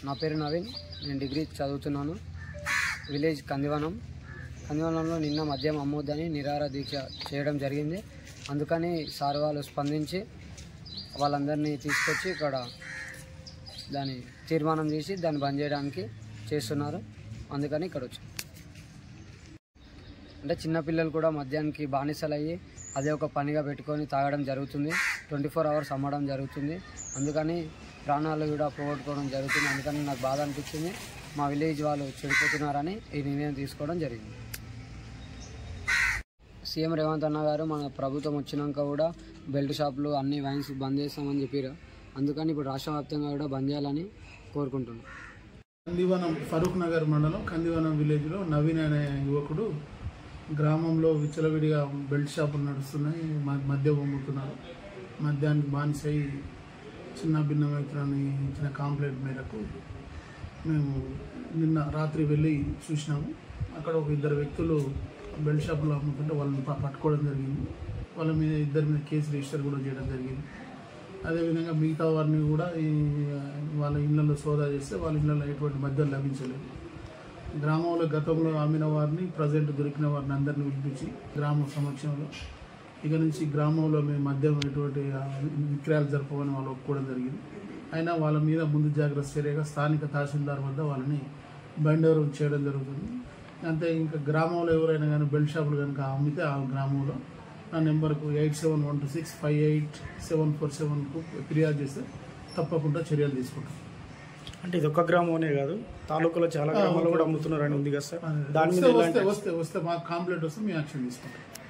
నా పేరు నవీన్. నేను డిగ్రీ చదువుతున్నాను. విలేజ్ కందివనంలో నిన్న మద్యం అమ్మొద్దని నిరాహార దీక్ష చేయడం జరిగింది. అందుకని సార్ వాళ్ళు స్పందించి వాళ్ళందరినీ తీసుకొచ్చి ఇక్కడ దాన్ని తీర్మానం చేసి దాన్ని బంద్ చేయడానికి చేస్తున్నారు. అందుకని ఇక్కడ వచ్చాం. అంటే చిన్నపిల్లలు కూడా మద్యానికి బానిసలయ్యి అదే ఒక పనిగా పెట్టుకొని తాగడం జరుగుతుంది. 24 hours అమ్మడం జరుగుతుంది. అందుకని ప్రాణాలు కూడా పోగొట్టుకోవడం జరుగుతుంది. అందుకని నాకు బాధ అనిపించింది. మా విలేజ్ వాళ్ళు చెడిపోతున్నారని ఈ నిర్ణయం తీసుకోవడం జరిగింది. సీఎం రేవంత్ అన్న గారు మన ప్రభుత్వం వచ్చినాక కూడా బెల్ట్ షాపులు అన్ని వైన్స్ బంద్ చేస్తామని చెప్పారు. అందుకని ఇప్పుడు రాష్ట్ర వ్యాప్తంగా కూడా బంద్ చేయాలని కోరుకుంటున్నాం. కందివనం ఫరూక్ నగర్ మండలం కందివనం విలేజ్లో నవీన్ అనే యువకుడు గ్రామంలో విచ్చలవిడిగా బెల్ట్ షాపులు నడుస్తున్నాయి, మద్యం అమ్ముతున్నారు. మద్యానికి బానిసై చిన్న భిన్నమైతులని ఇచ్చిన కంప్లైంట్ మేరకు మేము నిన్న రాత్రి వెళ్ళి చూసినాము. అక్కడ ఒక 2 వ్యక్తులు బెల్ట్ షాపులో అమ్ముతుంటే వాళ్ళని పట్టుకోవడం జరిగింది. వాళ్ళ మీద 2 మీద కేసు రిజిస్టర్ కూడా చేయడం జరిగింది. అదేవిధంగా మిగతా వారిని కూడా వాళ్ళ ఇళ్లలో సోదా చేస్తే వాళ్ళ ఇళ్లలో ఎటువంటి మద్యం లభించలేదు. గ్రామంలో గతంలో అమ్మిన వారిని ప్రజెంట్ దొరికిన వారిని అందరినీ పిలిపించి గ్రామ సమక్షంలో ఇక నుంచి గ్రామంలో మేము మద్యం ఎటువంటి విక్రయాలు జరపమని వాళ్ళు ఒప్పుకోవడం జరిగింది. అయినా వాళ్ళ మీద ముందు జాగ్రత్త చర్యగా స్థానిక తహసీల్దార్ వద్ద వాళ్ళని బైండ్ ఓవర్ చేయడం జరుగుతుంది. అంతే ఇంకా గ్రామంలో ఎవరైనా కానీ బెల్ట్ షాపులు కనుక అమ్మితే ఆ గ్రామంలో ఆ నెంబర్కు 8712658747కు ఫిర్యాదు చేస్తే తప్పకుండా చర్యలు తీసుకుంటాం. అంటే ఇది ఒక్క గ్రామమే కాదు, తాలూకాలో చాలా గ్రామాలు కూడా అమ్ముతున్నారని ఉంది కదా సార్. దాని మీద వస్తే మాకు కంప్లైంట్ వస్తే మేము యాక్షన్ తీసుకుంటాం.